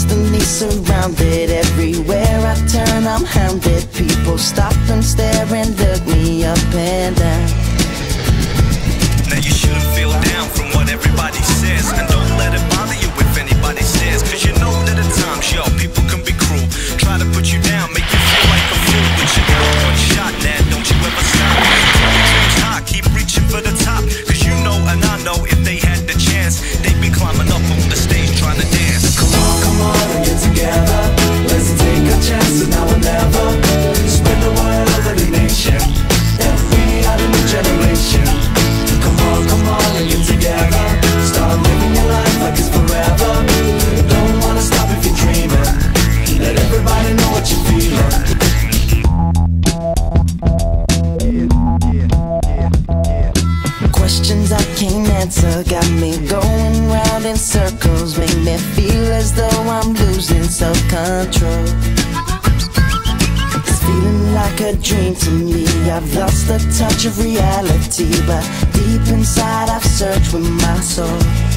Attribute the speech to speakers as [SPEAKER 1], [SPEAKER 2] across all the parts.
[SPEAKER 1] constantly surrounded. Everywhere I turn, I'm hounded. People stop and stare and look me up and down.
[SPEAKER 2] Now you shouldn't feel down from what everybody says, and don't let it bother you if anybody says, cause you know that at times, yo, people can be cruel. Try to put you down, make you feel like a fool, but you got one shot, Nat, don't you ever stop. Dreams high, keep reaching for the top, cause you know and I know if they had the chance, they'd be climbing up on the stage trying to dance.
[SPEAKER 3] Come on and get together. Let's take a chance now or never. Spread the word over the nation, and we are the new generation. Come on and get together. Start living your life like it's forever. Don't wanna stop if you're dreaming. Let everybody know what you're feeling.
[SPEAKER 1] Questions I can't answer got me going round in circles. Make me feel as though I'm losing self-control. It's feeling like a dream to me. I've lost the touch of reality, but deep inside I've searched with my soul.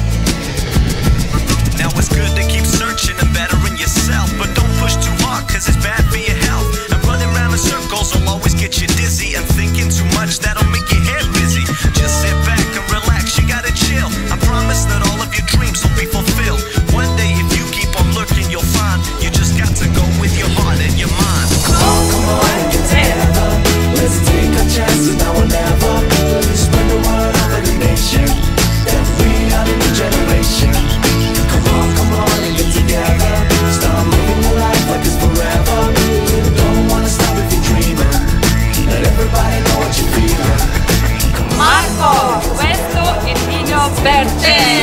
[SPEAKER 2] Now it's good to keep searching and bettering yourself, but don't push too hard cause it's bad for your health. And running around in circles will always get you dizzy, and thinking too much that'll make your head busy. Just sit back and relax, you gotta chill. I promise that all of your dreams will be fulfilled. One day if you keep on looking you'll find you just got to go with your heart and your mind.
[SPEAKER 3] Come on and get together. Let's take a chance now or never. Spread the word over the nation, and we are the new generation. Come on and get together. Start living your life like it's forever. Don't wanna stop if you're dreaming. Let everybody know what you're feeling.
[SPEAKER 4] Marco, questo è il video per te.